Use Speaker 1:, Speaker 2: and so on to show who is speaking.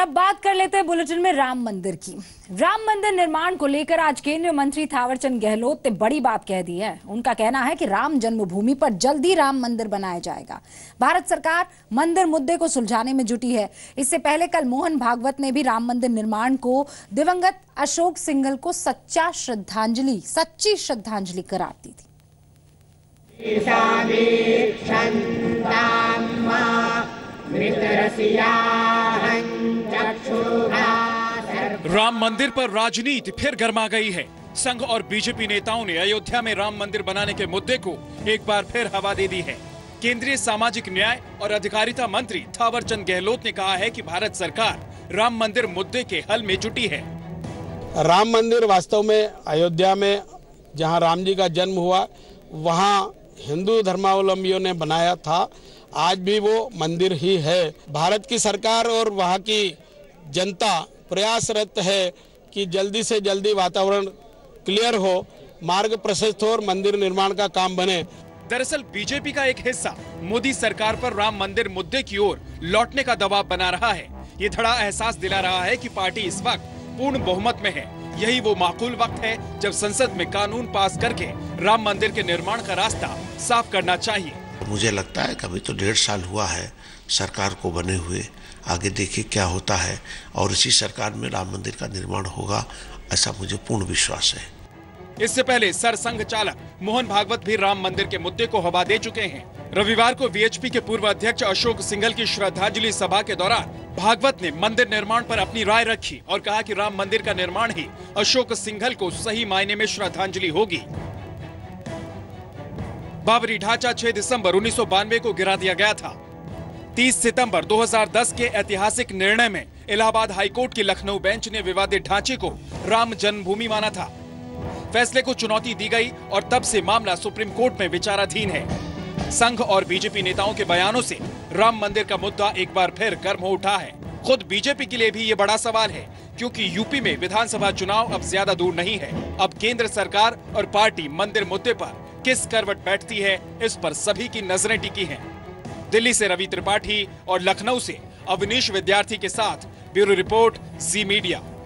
Speaker 1: अब बात कर लेते हैं बुलेटिन में राम मंदिर की। राम मंदिर निर्माण को लेकर आज केंद्रीय मंत्री थावरचंद गहलोत ने बड़ी बात कह दी है। उनका कहना है कि राम जन्मभूमि पर जल्द ही राम मंदिर बनाया जाएगा। भारत सरकार मंदिर मुद्दे को सुलझाने में जुटी है। इससे पहले कल मोहन भागवत ने भी राम मंदिर निर्माण को दिवंगत अशोक सिंघल को सच्ची श्रद्धांजलि करार दी थी।
Speaker 2: राम मंदिर पर राजनीति फिर गर्मा गई है। संघ और बीजेपी नेताओं ने अयोध्या में राम मंदिर बनाने के मुद्दे को एक बार फिर हवा दे दी है। केंद्रीय सामाजिक न्याय और अधिकारिता मंत्री थावरचंद गहलोत ने कहा है कि भारत सरकार राम मंदिर मुद्दे के हल में जुटी है।
Speaker 3: राम मंदिर वास्तव में अयोध्या में जहां राम जी का जन्म हुआ वहां हिंदू धर्मावलंबियों ने बनाया था। आज भी वो मंदिर ही है। भारत की सरकार और वहाँ की जनता प्रयासरत है कि जल्दी से जल्दी वातावरण क्लियर हो, मार्ग प्रशस्त हो और मंदिर निर्माण का काम बने।
Speaker 2: दरअसल बीजेपी का एक हिस्सा मोदी सरकार पर राम मंदिर मुद्दे की ओर लौटने का दबाव बना रहा है। ये धड़ा एहसास दिला रहा है कि पार्टी इस वक्त पूर्ण बहुमत में है। यही वो माकूल वक्त है जब संसद में कानून पास करके राम मंदिर के निर्माण का रास्ता साफ करना चाहिए।
Speaker 4: मुझे लगता है कि अभी तो 1.5 साल हुआ है सरकार को बने हुए, आगे देखिए क्या होता है और इसी सरकार में राम मंदिर का निर्माण होगा, ऐसा मुझे पूर्ण विश्वास है।
Speaker 2: इससे पहले सरसंघ चालक मोहन भागवत भी राम मंदिर के मुद्दे को हवा दे चुके हैं। रविवार को वीएचपी के पूर्व अध्यक्ष अशोक सिंघल की श्रद्धांजलि सभा के दौरान भागवत ने मंदिर निर्माण पर अपनी राय रखी और कहा कि राम मंदिर का निर्माण ही अशोक सिंघल को सही मायने में श्रद्धांजलि होगी। बाबरी ढांचा 6 दिसंबर 1992 को गिरा दिया गया था। 30 सितंबर 2010 के ऐतिहासिक निर्णय में इलाहाबाद हाईकोर्ट की लखनऊ बेंच ने विवादित ढांचे को राम जन्मभूमि माना था। फैसले को चुनौती दी गई और तब से मामला सुप्रीम कोर्ट में विचाराधीन है। संघ और बीजेपी नेताओं के बयानों से राम मंदिर का मुद्दा एक बार फिर गर्म हो उठा है। खुद बीजेपी के लिए भी ये बड़ा सवाल है, क्योंकि यूपी में विधानसभा चुनाव अब ज्यादा दूर नहीं है। अब केंद्र सरकार और पार्टी मंदिर मुद्दे पर किस करवट बैठती है, इस पर सभी की नजरें टिकी हैं। दिल्ली से रवि त्रिपाठी और लखनऊ से अवनीश विद्यार्थी के साथ ब्यूरो रिपोर्ट, जी मीडिया।